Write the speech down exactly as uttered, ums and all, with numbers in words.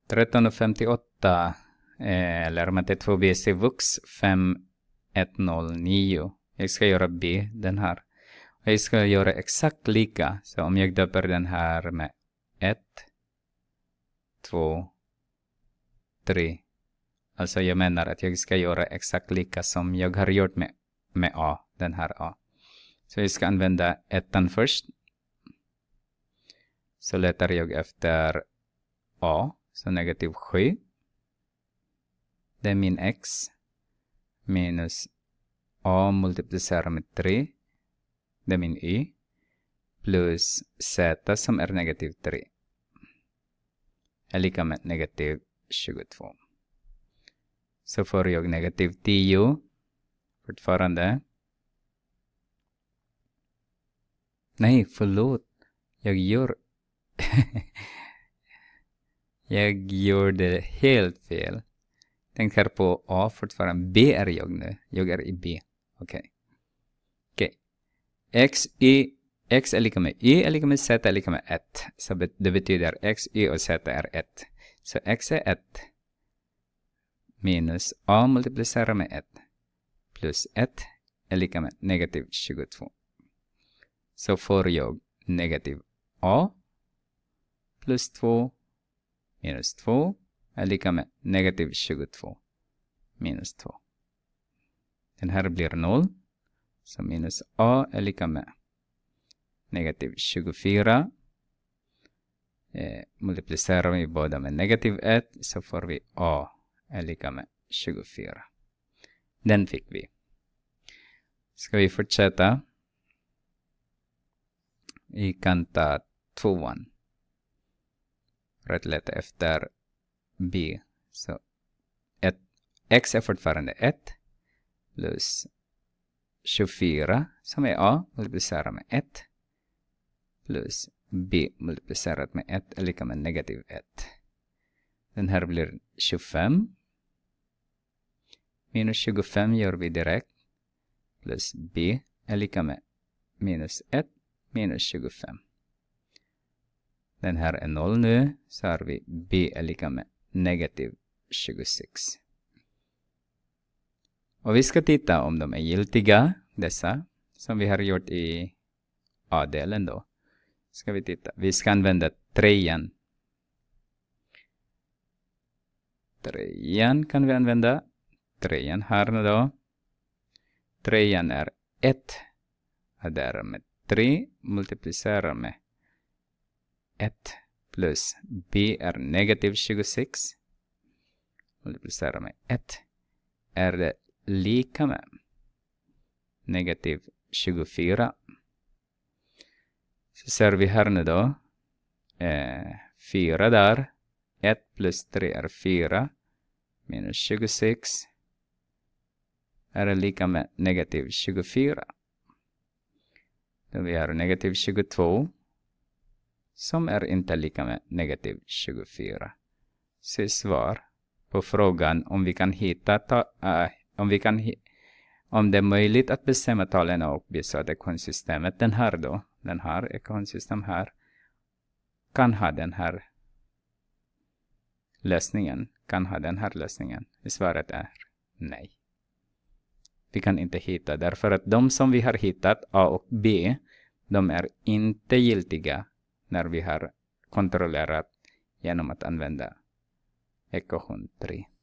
tretton femtioåtta eh, eller Matte två B C Vux fem ett noll nio. Jag ska göra B, den här. Jag ska göra exakt lika. Så om jag döper den här med ett, två, tre. Alltså jag menar att jag ska göra exakt lika som jag har gjort med, med A. Den här A. Så jag ska använda ettan först. Så letar jag efter A. Så negativ sju. Det är min X. Minus A multiplicerar med tre. Det är min Y. Plus Z som är negativ tre. Är lika med negativ tjugotvå. Så får jag negativ tio. Fortfarande. Nej, förlåt. Jag gör... jag gjorde helt fel. Tänk här på A fortfarande. B är jag nu. Jag är i B. Okej. Okay. Okej. Okay. X, Y, X är lika med Y är lika med Z är lika med ett. Så det betyder X, Y och Z är ett. Så X är ett. Minus A multiplicerar med ett. Plus ett är lika med negativ tjugotvå. Så får jag negativ A plus två minus två är lika med negativ tjugotvå minus två. Den här blir noll. Så minus A är lika med negativ tjugofyra. Eh, multiplicerar vi båda med negativ ett så får vi A är lika med tjugofyra. Den fick vi. Ska vi fortsätta? Vi kan ta tvåan. För att leta efter B. Så ett, X är fortfarande ett. Plus tjugofyra som är A multiplicerat med ett. Plus B multiplicerat med ett är lika med negativ ett. Den här blir tjugofem. Minus tjugofem gör vi direkt. Plus B är lika med minus ett minus tjugofem. Den här är noll nu. Så har vi B är lika med negativ tjugosex. Och vi ska titta om de är giltiga. Dessa. Som vi har gjort i A-delen då. Ska vi titta. Vi ska använda trean. Trean kan vi använda. Trean här nu då. Trean är ett. Och där med tre multiplicerar med ett plus B är negativ tjugosex. Multiplicerar med ett. Är det lika med negativ tjugofyra. Så ser vi här nu då. Eh, fyra där. ett plus tre är fyra. Minus tjugosex. Är det lika med negativ tjugofyra. Då vi har negativ tjugotvå. Som är inte lika med negativ tjugofyra. Så svar på frågan om vi kan hitta ta, uh, om vi kan hi om det är möjligt att bestämma talen A och B så att ekvationssystemet den här då, den här ekvationssystem här kan ha den här lösningen, kan ha den här lösningen. Svaret är nej. Vi kan inte hitta därför att de som vi har hittat A och B, de är inte giltiga när vi har kontrollerat genom att använda ekvation tre.